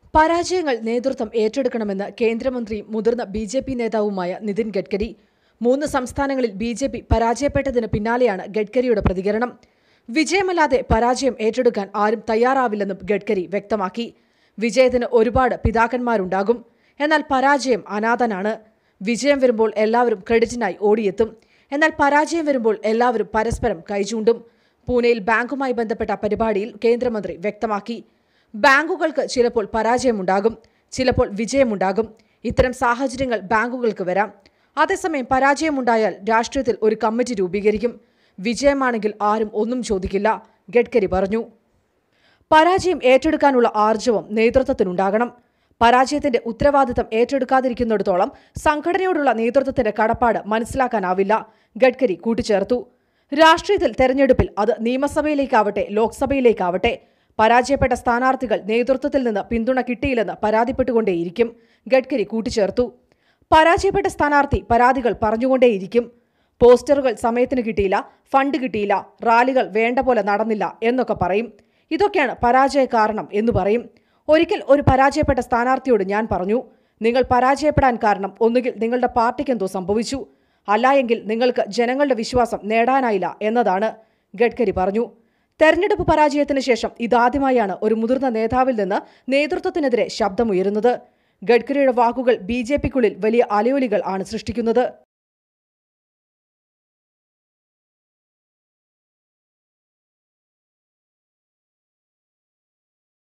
പരാജയങ്ങൾ നേതൃത്വം ഏറ്റെടുക്കണമെന്ന് കേന്ദ്രമന്ത്രി മുതിർന്ന ബി.ജെ.പി. നേതാവുമായ നിതിൻ ഗഡ്കരി. 3 സംസ്ഥാനങ്ങളിൽ ബി.ജെ.പി. പരാജയപ്പെട്ടതിന് പിന്നാലെയാണ് ഗഡ്കരിയുടെ പ്രതികരണം. വിജയമല്ലാതെ പരാജയം ഏറ്റെടുക്കാൻ ആരും തയ്യാറാവില്ലെന്നും ഗഡ്കരി വ്യക്തമാക്കി. വിജയത്തിന് ഒരുപാട് പിതാക്കന്മാരുണ്ടാകും. എന്നാൽ പരാജയം അനാഥനാണ്. വിജയം വരുമ്പോൾ എല്ലാവരും ക്രെഡിറ്റിനായി ഓടിയെത്തും. എന്നാൽ പരാജയം വരുമ്പോൾ എല്ലാവരും പരസ്പരം കൈചൂണ്ടും. പൂനെയിൽ ബാങ്കുമായി ബന്ധപ്പെട്ട പരിപാടിയിൽ കേന്ദ്രമന്ത്രി വ്യക്തമാക്കി. ബാങ്കുകൾക്ക് ചിലപ്പോൾ പരാജയമുണ്ടാകും, ചിലപ്പോൾ വിജയമുണ്ടാകും. ഇത്തരം സാഹചര്യങ്ങൾ ബാങ്കുകൾക്ക് വരാം. അതേസമയം പരാജയമുണ്ടായാൽ രാഷ്ട്രീയത്തിൽ ഒരു കമ്മിറ്റി രൂപീകരിക്കും. വിജയമാണെങ്കിൽ ആരും ഒന്നും ചോദിക്കില്ല, ഗഡ്കരി പറഞ്ഞു. പരാജയം ഏറ്റെടുക്കാനുള്ള ആർജവം നേതൃത്വത്തിനുണ്ടാകണം. പരാജയത്തിന്റെ ഉത്തരവാദിത്തം ഏറ്റെടുക്കാതിരിക്കുന്നിടത്തോളം സംഘടനയോടുള്ള നേതൃത്വത്തിന്റെ കടപ്പാട് മനസ്സിലാക്കാനാവില്ല, ഗഡ്കരി കൂട്ടിച്ചേർത്തു. രാഷ്ട്രീയത്തിൽ തെരഞ്ഞെടുപ്പിൽ അത് നിയമസഭയിലേക്കാവട്ടെ ലോക്സഭയിലേക്കാവട്ടെ പരാജയപ്പെട്ട സ്ഥാനാർത്ഥികൾ നേതൃത്വത്തിൽ നിന്ന് പിന്തുണ കിട്ടിയില്ലെന്ന് പരാതിപ്പെട്ടുകൊണ്ടേയിരിക്കും, ഗഡ്കരി കൂട്ടിച്ചേർത്തു. പരാജയപ്പെട്ട സ്ഥാനാർത്ഥി പരാതികൾ പറഞ്ഞുകൊണ്ടേയിരിക്കും. പോസ്റ്ററുകൾ സമയത്തിന് കിട്ടിയില്ല, ഫണ്ട് കിട്ടിയില്ല, റാലികൾ വേണ്ട പോലെ നടന്നില്ല എന്നൊക്കെ പറയും. ഇതൊക്കെയാണ് പരാജയ കാരണം എന്ന് പറയും. ഒരിക്കൽ ഒരു പരാജയപ്പെട്ട സ്ഥാനാർത്ഥിയോട് ഞാൻ പറഞ്ഞു, നിങ്ങൾ പരാജയപ്പെടാൻ കാരണം ഒന്നുകിൽ നിങ്ങളുടെ പാർട്ടിക്കെന്തോ സംഭവിച്ചു, അല്ലായെങ്കിൽ നിങ്ങൾക്ക് ജനങ്ങളുടെ വിശ്വാസം നേടാനായില്ല എന്നതാണ്, ഗഡ്കരി പറഞ്ഞു. തെരഞ്ഞെടുപ്പ് പരാജയത്തിന് ശേഷം ഇതാദ്യമായാണ് ഒരു മുതിർന്ന നേതാവിൽ നിന്ന് നേതൃത്വത്തിനെതിരെ ശബ്ദമുയരുന്നത്. ഗഡ്കരിയുടെ വാക്കുകൾ ബി.ജെ.പിക്കുള്ളിൽ വലിയ അലയൊലികൾ ആണ് സൃഷ്ടിക്കുന്നത്.